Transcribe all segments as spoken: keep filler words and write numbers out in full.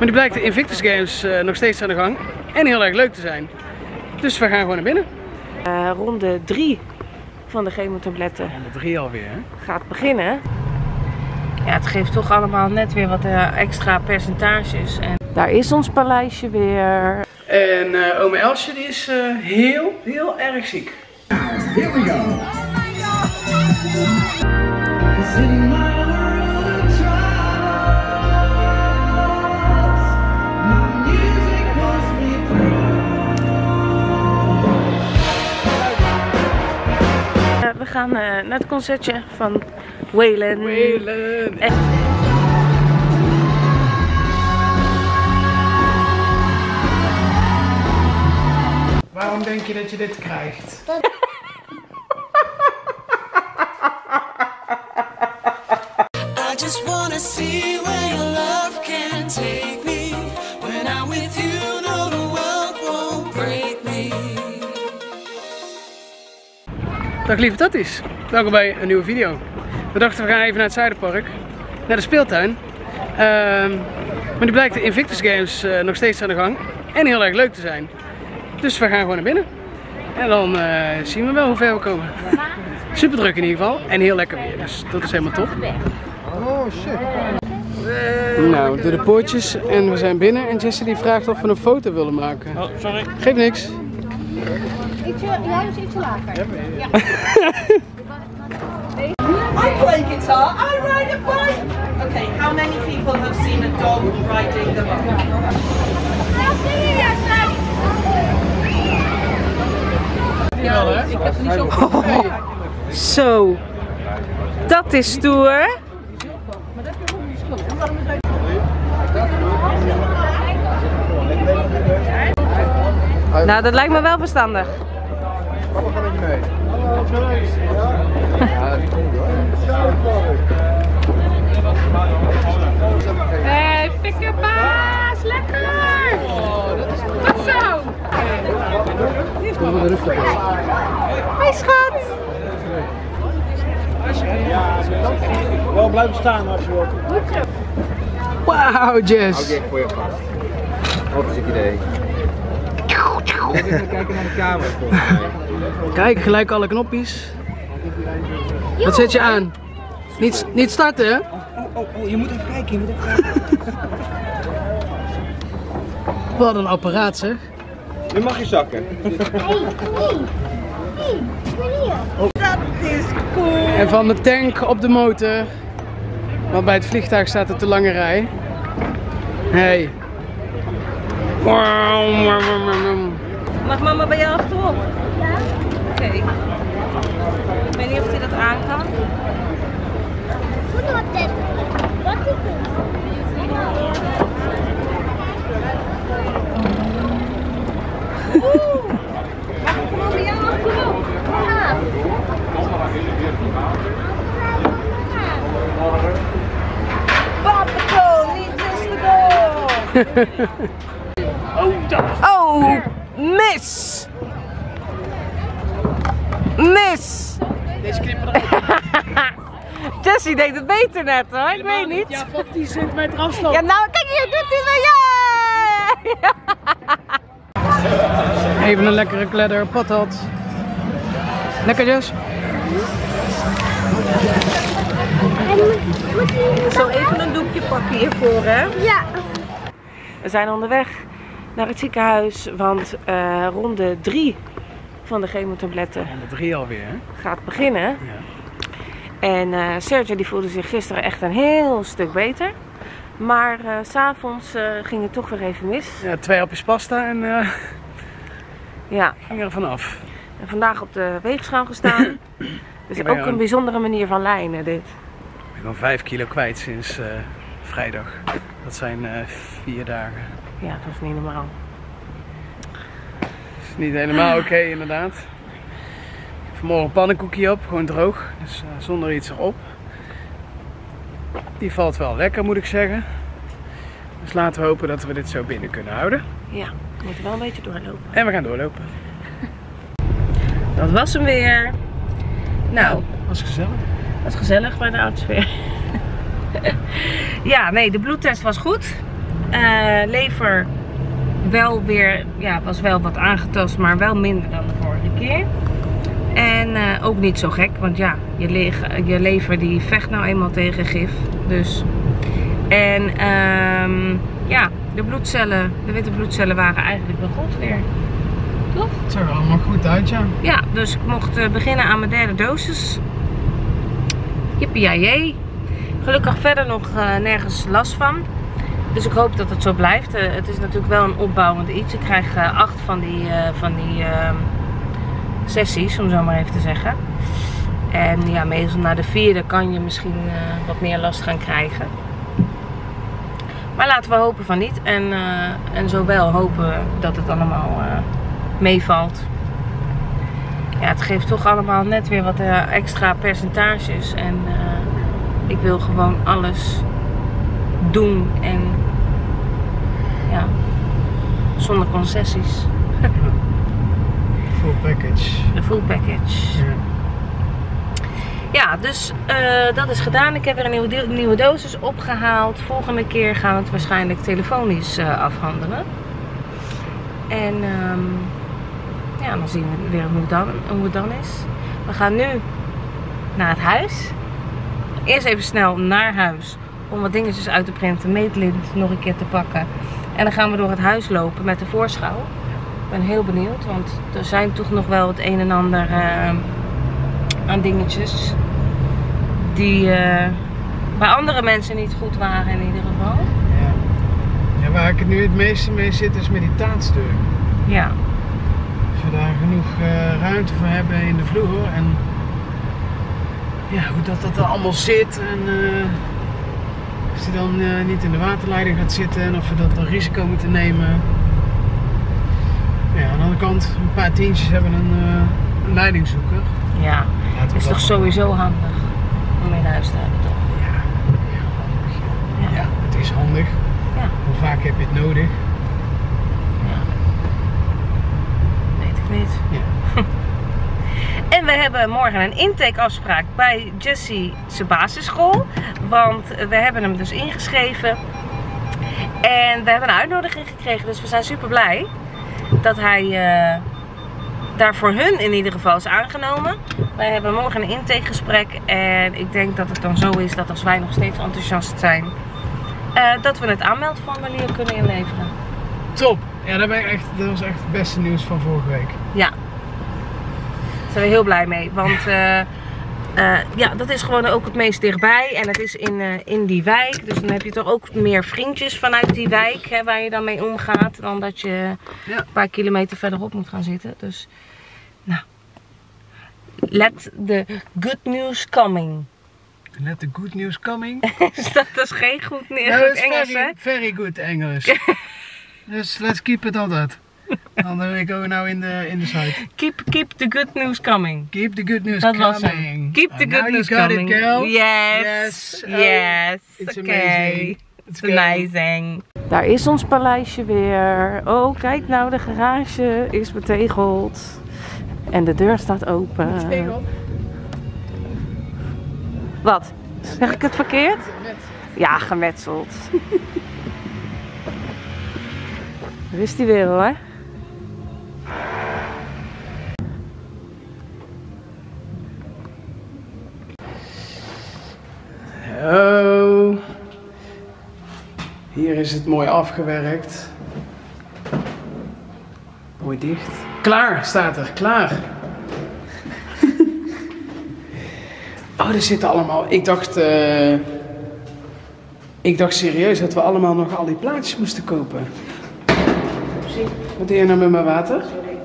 die blijkt de Invictus Games uh, nog steeds aan de gang en heel erg leuk te zijn. Dus we gaan gewoon naar binnen. Uh, ronde drie van de chemotabletten. Ronde drie alweer, hè? Gaat beginnen. Ja, het geeft toch allemaal net weer wat uh, extra percentages. En daar is ons paleisje weer. En uh, ome Elsje die is uh, heel, heel erg ziek. Here we go. We gaan uh, naar het concertje van Waylon. Waylon. En... Waarom denk je dat je dit krijgt? I just wanna see where your love can take me. When I'm with you, no, the world won't break me. Dag lieve tatties, welkom bij een nieuwe video. We dachten we gaan even naar het Zuiderpark, naar de speeltuin. Uh, maar die blijkt de Invictus Games uh, nog steeds aan de gang en heel erg leuk te zijn. Dus we gaan gewoon naar binnen. En dan uh, zien we wel hoe ver we komen. Super druk in ieder geval en heel lekker weer, dus dat is helemaal top. Oh shit. Nou, door de poortjes en we zijn binnen en Jessie die vraagt of we een foto willen maken. Oh, sorry. Geeft niks. Ietsje, ja, dus ietsje lager. Ja. I play guitar, I ride a bike. Okay, how many people have seen a dog riding the bike? Ja, hè? Ik heb er niet zo goed mee. Zo, dat is stoer. Nou, dat lijkt me wel verstandig. Papa gaat met je mee. Ja, die komt hoor. Hey, pikkenbaas, lekker! Goed zo! Hoi schat! Wel blijven staan als je wilt. Wauw, Jess! Oké, voor je vast. Wat is het idee? Even kijken naar de camera volgens mij. Kijk, gelijk alle knopjes. Wat zet je aan? Niet, niet starten, hè? Oh, oh, oh, je moet even kijken, je moet even kijken. Wat een apparaat, zeg. Nu mag je zakken. Dat is cool. En van de tank op de motor. Want bij het vliegtuig staat er te lange rij. Hey. Mag mama bij jou achterop? Ja. Oké. Okay. Ik weet niet of hij dat aan kan. Wat is dit? Wat is dit? Oeh! Mag ik gewoon bij jou achterop? Ja. Papago, niet tussendoor. Oh, mis! Mis! Deze knippen eruit. Jessie deed het beter net hoor, ik weet niet. Ja, fuck die centimeter afstand. Ja, nou kijk hier, doet hij weer. Yeah! Even een lekkere kledder, patat. Lekker, Jess? Zo even een doekje pakken hiervoor, hè? Ja. We zijn onderweg naar het ziekenhuis, want uh, ronde drie van de chemotabletten Ronde drie alweer, hè? gaat beginnen. Ja. En uh, Sergio die voelde zich gisteren echt een heel stuk beter. Maar uh, 's avonds uh, ging het toch weer even mis. Ja, twee hapjes pasta en uh, Ja. ging er vanaf. En vandaag op de weegschaal gestaan. Dus Ik ben ook gewoon- een bijzondere manier van lijnen dit. Ik ben gewoon vijf kilo kwijt sinds uh, vrijdag. Dat zijn uh, vier dagen. Ja, dat is niet normaal. Dat is niet helemaal oké, okay, inderdaad. Vanmorgen een pannenkoekje op, gewoon droog. Dus uh, zonder iets erop. Die valt wel lekker, moet ik zeggen. Dus laten we hopen dat we dit zo binnen kunnen houden. Ja, we moeten wel een beetje doorlopen. En we gaan doorlopen. Dat was hem weer. Nou, Was gezellig. dat was gezellig bij de oudsfeer. Ja, nee, de bloedtest was goed. Uh, lever wel weer, ja, was wel wat aangetast, maar wel minder dan de vorige keer. En uh, ook niet zo gek, want ja, je, le je lever die vecht nou eenmaal tegen gif. Dus. En um, ja, de bloedcellen, de witte bloedcellen waren eigenlijk wel goed weer. Toch? Het zag er allemaal goed uit, ja. Ja, dus ik mocht uh, beginnen aan mijn derde dosis. Jippie-jee. Gelukkig verder nog uh, nergens last van. Dus ik hoop dat het zo blijft. Uh, het is natuurlijk wel een opbouwend iets. Ik krijg uh, acht van die, uh, van die uh, sessies, om zo maar even te zeggen. En ja, meestal na de vierde kan je misschien uh, wat meer last gaan krijgen. Maar laten we hopen van niet. En, uh, en zowel hopen dat het allemaal uh, meevalt. Ja, het geeft toch allemaal net weer wat uh, extra percentages. En uh, ik wil gewoon alles doen. En ja, zonder concessies. Full package. De full package. Ja. Ja, dus uh, dat is gedaan. Ik heb weer een nieuwe, nieuwe dosis opgehaald. Volgende keer gaan we het waarschijnlijk telefonisch uh, afhandelen. En um, ja, dan zien we weer hoe het, dan, hoe het dan is. We gaan nu naar het huis. Eerst even snel naar huis om wat dingetjes uit te printen. Meetlint nog een keer te pakken. En dan gaan we door het huis lopen met de voorschouw. Ik ben heel benieuwd, want er zijn toch nog wel het een en ander uh, aan dingetjes die uh, bij andere mensen niet goed waren in ieder geval. Ja. Ja, waar ik het nu het meeste mee zit is met die taatsdeur. Ja. Als we daar genoeg uh, ruimte voor hebben in de vloer en ja, hoe dat, dat er allemaal zit en uh, als die dan uh, niet in de waterleiding gaat zitten en of we dat een risico moeten nemen. Ja, aan de andere kant, een paar tientjes hebben een, uh, een leidingzoeker. Ja, het is toch sowieso handig om in huis te hebben, toch? Ja, ja, handig. Ja. Ja. Ja, het is handig. Ja. Hoe vaak heb je het nodig? Ja. Weet ik niet. Ja. En we hebben morgen een intakeafspraak bij Jesse's basisschool. Want we hebben hem dus ingeschreven. En we hebben een uitnodiging gekregen, dus we zijn super blij dat hij uh, daar voor hun in ieder geval is aangenomen. Wij hebben morgen een intakegesprek en ik denk dat het dan zo is dat als wij nog steeds enthousiast zijn, uh, dat we het aanmeldformulier kunnen inleveren. Top! Ja, daar ben ik echt, dat was echt het beste nieuws van vorige week. Ja, daar zijn we heel blij mee, want uh, uh, ja, dat is gewoon ook het meest dichtbij en het is in, uh, in die wijk. Dus dan heb je toch ook meer vriendjes vanuit die wijk, hè, waar je dan mee omgaat, dan dat je Ja. een paar kilometer verderop moet gaan zitten. Dus, nou, let the good news coming. Let the good news coming. dat is geen goed nieuws No, it's Engels, hè? very, very good Engels. Dus let's keep it on that. Dan ben ik ook nou in de, in de site. Keep, keep the good news coming. Keep the good news Dat was hem. coming. Keep the And good now news you got coming. It, girl. Yes. Yes. Oh, Yes. it's Oké. amazing. It's go. amazing. Daar is ons paleisje weer. Oh, kijk nou, de garage is betegeld. En de deur staat open. Tegel. Wat? Zeg ik het verkeerd? Ja, gemetseld. Daar is die weer hoor. Oh. Hier is het mooi afgewerkt. Mooi dicht. Klaar staat er, klaar. Oh, er zitten allemaal. Ik dacht, uh, ik dacht serieus dat we allemaal nog al die plaatjes moesten kopen. Wat doe je nou met mijn water?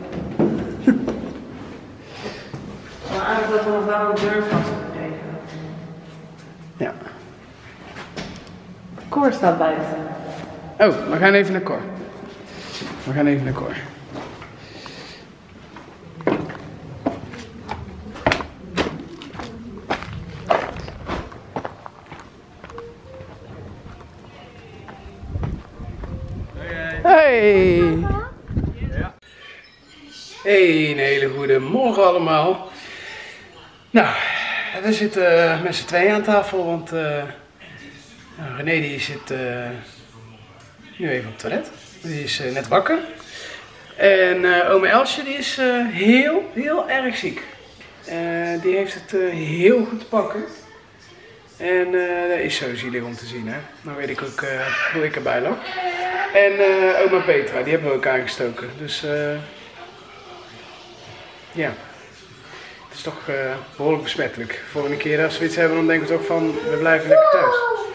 Maar eigenlijk dat we nog wel een deur vast moeten krijgen. Ja. Cor staat buiten. Oh, we gaan even naar Cor. We gaan even naar Cor. Hey! Hey, een hele goede morgen allemaal. Nou, we zitten met z'n tweeën aan tafel, want uh, nou, René die zit uh, nu even op het toilet. Die is uh, net wakker. En uh, oma Elsje die is uh, heel, heel erg ziek. Uh, die heeft het uh, heel goed te pakken. En uh, dat is zo zielig om te zien, hè. Nou weet ik ook uh, hoe ik erbij lag. En uh, oma Petra, die hebben we ook aangestoken. Dus uh, ja, het is toch uh, behoorlijk besmettelijk. Volgende keer als we iets hebben, dan denken we toch van, we blijven lekker thuis.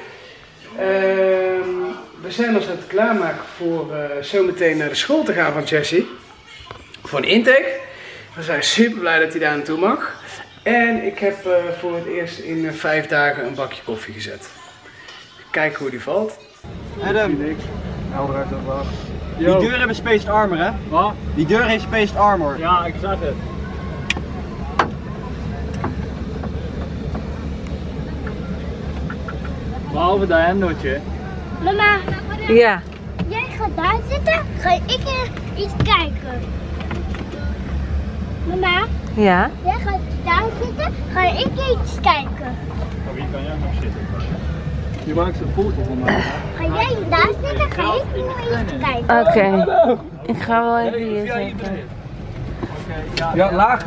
Uh, we zijn ons aan het klaarmaken voor uh, zometeen naar de school te gaan van Jessie. Voor een intake. We zijn super blij dat hij daar naartoe mag. En ik heb uh, voor het eerst in uh, vijf dagen een bakje koffie gezet. Kijken hoe die valt. Adam. Die deur hebben spaced armor, hè? Wat? Die deur heeft spaced armor. Ja, ik zag het. Behalve dat hemdje. Mama, Ja. jij gaat daar zitten, ga ik uh, iets kijken. Mama, Ja. jij gaat daar zitten, ga ik iets kijken. Oh, wie kan jij nog zitten? Je maakt een foto van mij. Ga jij daar zitten, ga ik nog iets kijken. Oké. Okay. Ik ga wel even hier zitten. Ja, laag.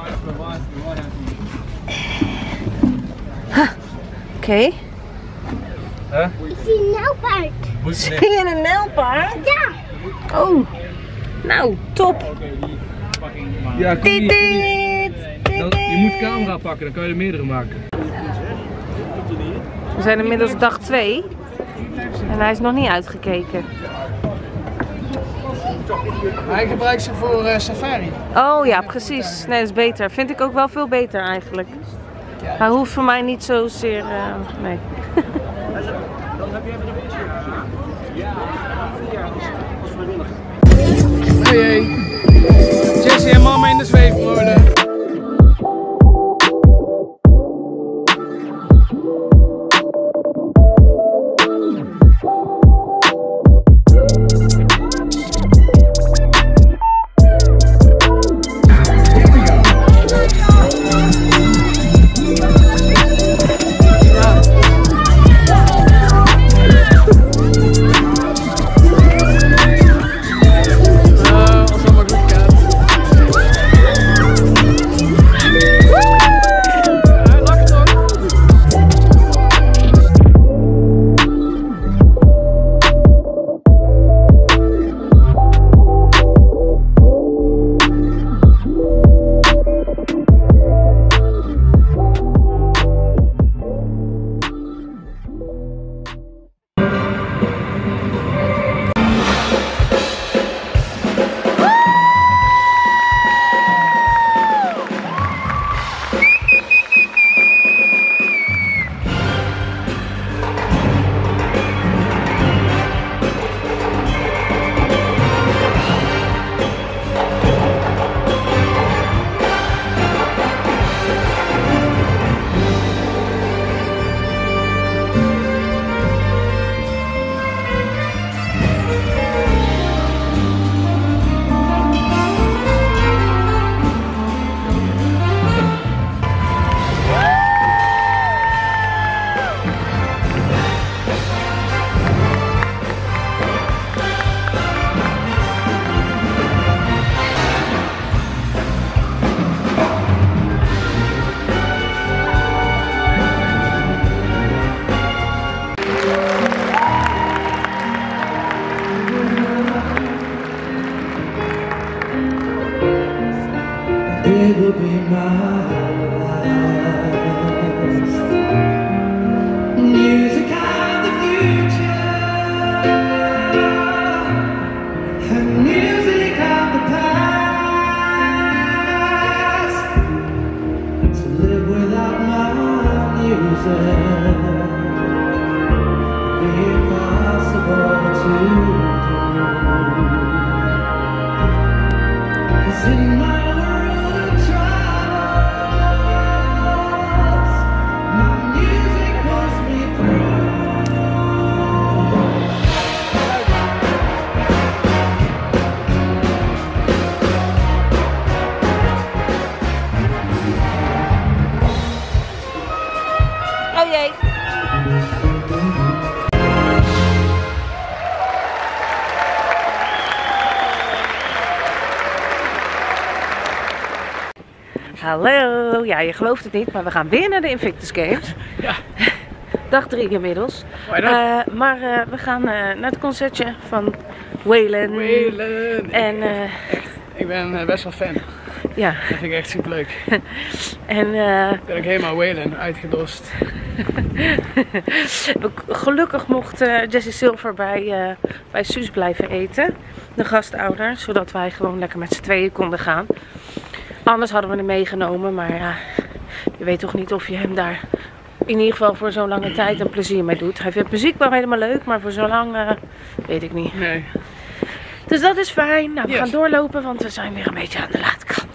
Oké. Okay. Huh? Ik zie een nijlpaard. Zie je een nijlpaard? Ja. Oh. Nou, top. Ja, kom Tiet, hier, kom hier. tiet, Dan- Je moet camera pakken, dan kan je er meerdere maken. We zijn inmiddels dag twee. En hij is nog niet uitgekeken. Hij gebruikt ze voor uh, safari. Oh ja, precies. Nee, dat is beter. Vind ik ook wel veel beter eigenlijk. Hij hoeft voor mij niet zozeer... Uh, nee. Hey, hey. Jessie en mama in de zweefmolen. It will be my last music of the future and music of the past. To live without my music would be impossible to do. 'Cause in my Hallo. Ja, je gelooft het niet, maar we gaan weer naar de Invictus Games. Ja. Dag drie inmiddels. Waar dan? Uh, maar uh, we gaan uh, naar het concertje van Waylon. Waylon. En uh, echt, ik ben uh, best wel fan. Ja. Dat vind ik echt super leuk. En uh, ben ik helemaal Waylon uitgedost. Gelukkig mocht uh, Jessie Silver bij, uh, bij Suus blijven eten. De gastouder. Zodat wij gewoon lekker met z'n tweeën konden gaan. Anders hadden we hem meegenomen. Maar ja, je weet toch niet of je hem daar in ieder geval voor zo'n lange tijd een plezier mee doet. Hij vindt muziek wel helemaal leuk. Maar voor zo lang uh, weet ik niet. Nee. Dus dat is fijn. Nou, we yes. gaan doorlopen. Want we zijn weer een beetje aan de late kant.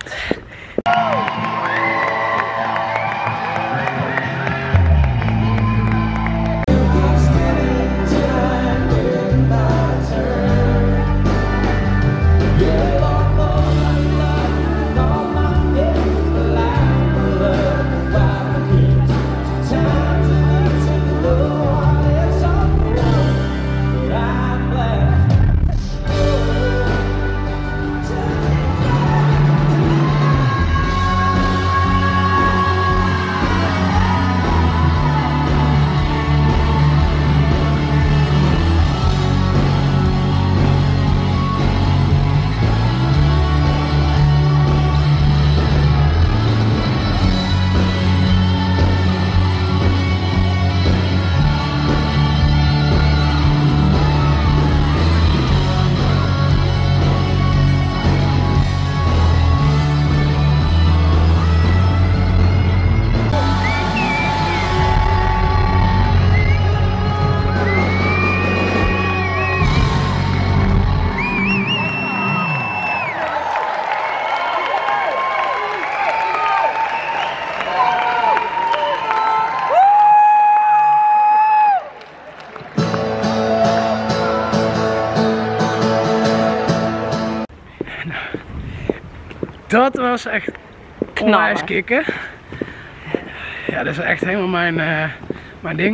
Dat was echt onwijs kicken. Ja, dat is echt helemaal mijn, uh, mijn ding.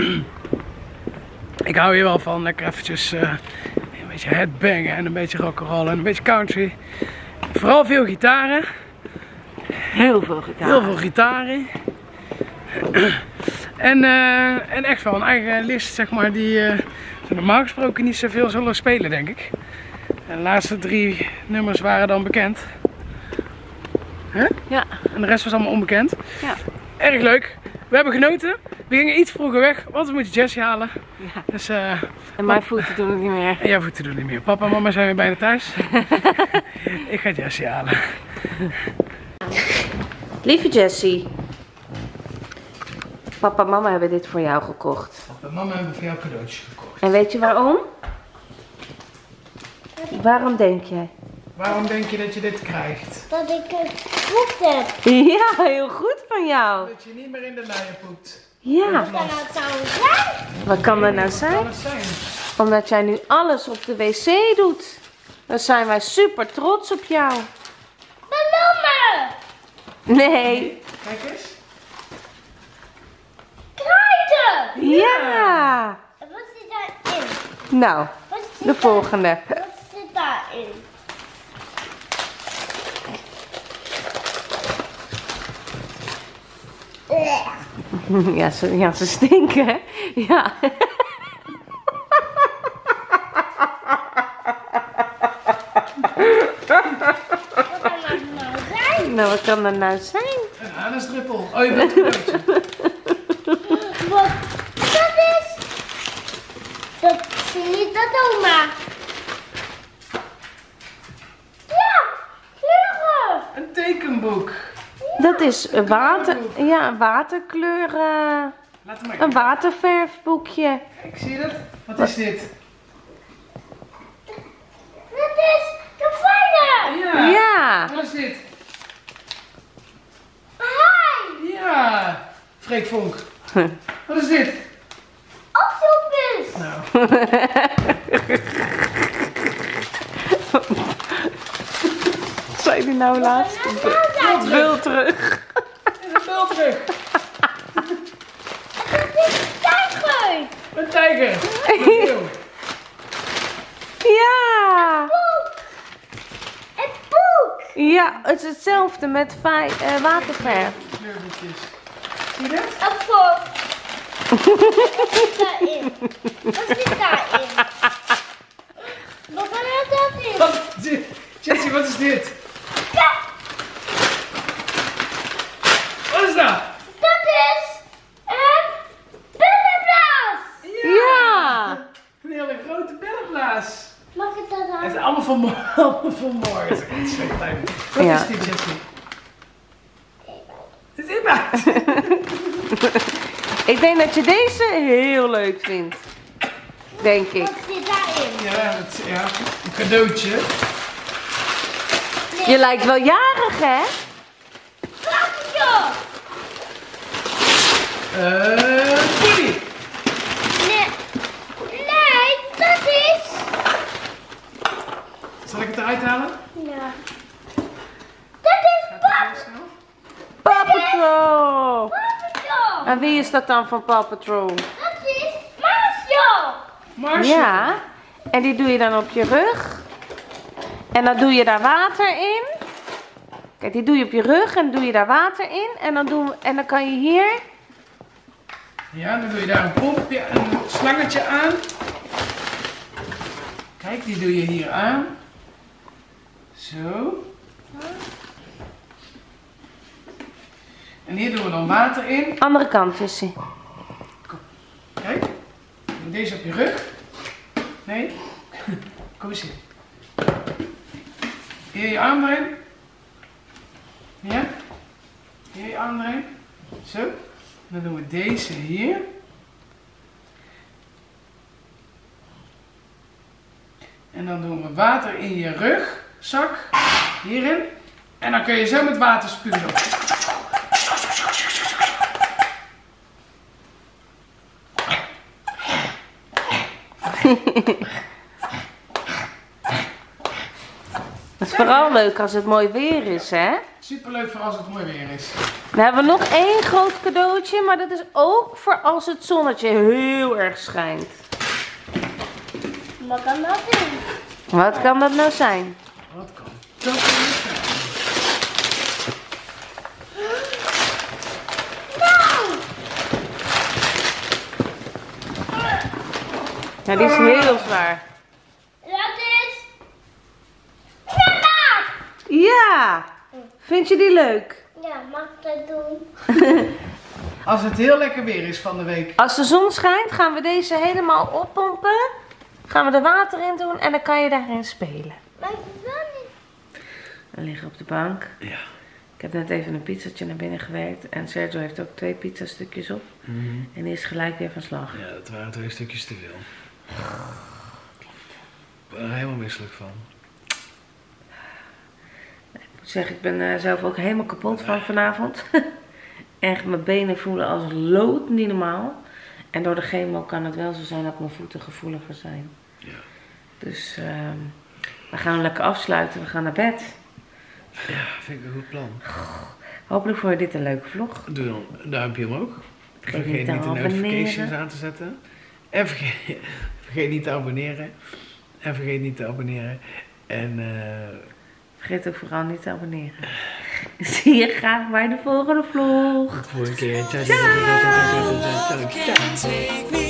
Ik hou hier wel van lekker eventjes uh, een beetje headbangen en een beetje rock'n'roll en een beetje country. Vooral veel gitaren. Heel veel gitaren. Heel veel gitaren. en, uh, en echt wel een eigen list, zeg maar, die uh, normaal gesproken niet zoveel zullen spelen, denk ik. En de laatste drie nummers waren dan bekend. Huh? Ja. En de rest was allemaal onbekend. Ja. Erg leuk. We hebben genoten. We gingen iets vroeger weg, want we moeten Jessie halen. Ja. Dus, uh, en mijn voeten doen het niet meer. En jouw voeten doen het niet meer. Papa en mama zijn weer bijna thuis. Ik ga Jessie halen. Lieve Jessie. Papa en mama hebben dit voor jou gekocht. Papa en mama hebben voor jou cadeautjes gekocht. En weet je waarom? Waarom denk jij? Waarom denk je dat je dit krijgt? Dat ik het goed heb. Ja, heel goed van jou. Dat je niet meer in de luier poept. Ja. Wat kan dat nou zijn? Wat kan dat nou zijn? Wat kan het zijn? Omdat jij nu alles op de wc doet. Dan zijn wij super trots op jou. Ballonnen! Nee. Kijk eens. Kruiden! Ja. En wat zit daarin? Nou, Wat zit de volgende. Daar, wat zit daarin? Ja, ze, ja, ze stinken, hè? Ja. Wat kan dat nou zijn? Nou, wat kan dat nou zijn? Een anusdruppel. Oh, je bent een cadeautje. Wat dat is? Dat is niet dat oma. Ja, kleuren. Een tekenboek. Dat is een water, ja, een waterkleur, uh, Laat maar. een waterverfboekje. Kijk, zie je dat? Wat is dit? Dat is de fijne. Ja. Ja. Wat is dit? Hi. Ja. Freek Vonk. Wat is dit? Octopus. Nou. Wat zei die nou laatst? Dat Wil terug. Is een bel terug. is een tijger. Een tijger. Een leeuw. Ja. Boek. Een boek. Ja, het is hetzelfde met uh, waterverf. Kleurtjes. Zie je dat? Een voor. Wat zit daarin? Wat zit daarin? Wat is dat in? Wat is dit? Jessie, wat is dit? Ja, Wat is dat? dat is een billenblaas. Ja. Een hele grote bellenblaas. Mag ik dat dan? Het is allemaal van morgen. Allemaal van morgen. Het is echt slecht timing. Wat Ja. is dit, Jessie? Het is iemand. Ik denk dat je deze heel leuk vindt. Denk ik. Wat zit daarin? Ja, dat, ja, een cadeautje. Je lijkt wel jarig, hè? Papje! Eh, Poelie. Nee. Nee, dat is... Zal ik het eruit halen? Ja. Dat is pap. Paw Patrol. Papje! En wie is dat dan van Paw Patrol? Dat is Marshall. Marshall. Ja. En die doe je dan op je rug. En dan doe je daar water in. Kijk, die doe je op je rug en doe je daar water in. En dan, doen we, en dan kan je hier... Ja, dan doe je daar een pompje, een slangetje aan. Kijk, die doe je hier aan. Zo. En hier doen we dan water in. Andere kant, Jessie. Kijk. Doe deze op je rug. Nee. Kom eens hier. Hier je arm erin. Ja. Hier je arm erin. Zo. Dan doen we deze hier. En dan doen we water in je rugzak. Hierin. En dan kun je zo met water spugen. Dat is vooral leuk als het mooi weer is, hè? Superleuk voor als het mooi weer is. We hebben nog één groot cadeautje, maar dat is ook voor als het zonnetje heel erg schijnt. Wat kan dat doen? Wat kan dat nou zijn? Wat kan dat nou zijn? Ja, die is heel zwaar. Dat is... Mama! Ja! Vind je die leuk? Ja, mag ik dat doen? Als het heel lekker weer is van de week. Als de zon schijnt, gaan we deze helemaal oppompen. Gaan we er water in doen en dan kan je daarin spelen. Maar ik wil niet. We liggen op de bank. Ja. Ik heb net even een pizzatje naar binnen gewerkt. En Sergio heeft ook twee pizzastukjes op. Mm-hmm. En die is gelijk weer van slag. Ja, dat waren twee stukjes te veel. Ik ben er helemaal misselijk van. Ik moet zeggen, ik ben uh, zelf ook helemaal kapot van vanavond. Echt, mijn benen voelen als lood, niet normaal. En door de chemo kan het wel zo zijn dat mijn voeten gevoeliger zijn. Ja. Dus uh, we gaan lekker afsluiten. We gaan naar bed. Ja, vind ik een goed plan. Hopelijk vond je dit een leuke vlog. Doe dan een duimpje omhoog. Vergeet Vergeet niet niet te de notifications abonneren. aan te zetten. En vergeet, vergeet niet te abonneren. En vergeet niet te abonneren. En uh, Vergeet ook vooral niet te abonneren. Zie je graag bij de volgende vlog. tot de volgende keer. Ciao, ciao, ciao, ciao, ciao, ciao, ciao, ciao. Take me